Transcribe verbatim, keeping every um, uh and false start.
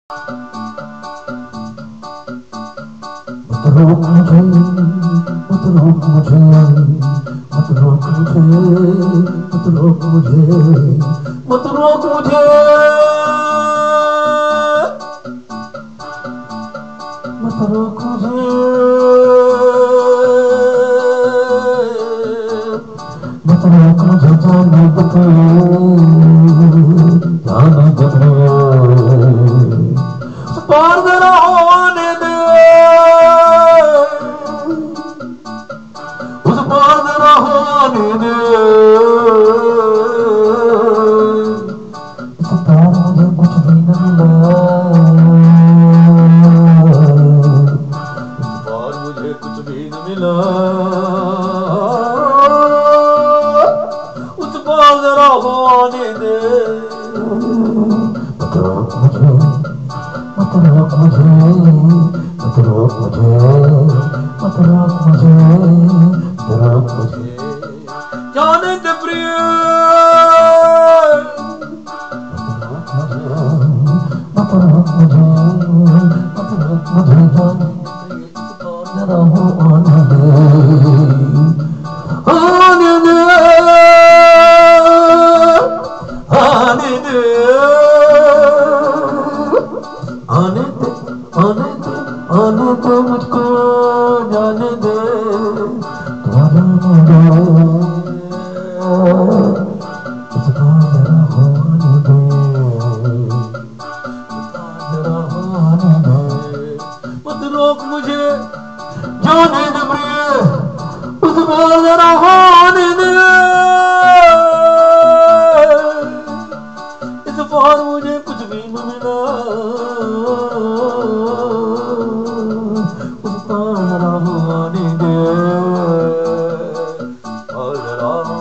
मत रोक मुझे, मत रोक मुझे, मत रोक मुझे, मत रोक मुझे, मत रोक मुझे, मत रोक मुझे, मत रोक मुझे, जाने दे, जाने दे, पार जरा होने दे, उस पार जरा होने दे, इस पार मुझे कुछ भी न मिला, इस पार मुझे कुछ भी न मिला, उस पार जरा होने दे, मत रोक मुझे, मत रोक मुझे, मत रोक मुझे, मत रोक मुझे, मत रोक मुझे, जाने दे प्रिय, मत रोक मुझे, मत रोक मुझे, जाने दे, इस बार जरा हो आने दे, आने दे, आने दे, आने दे, आने दे, आने दे मुझको, जाने दे, जाने दे, इस बार जरा होने दे, इस बार जरा होने दे, मत रोक मुझे, जाने दे प्रिय, उस बार जरा होने दे, इस बार मुझे कुछ भी न मिला, उस पार जरा होने दे, और जरा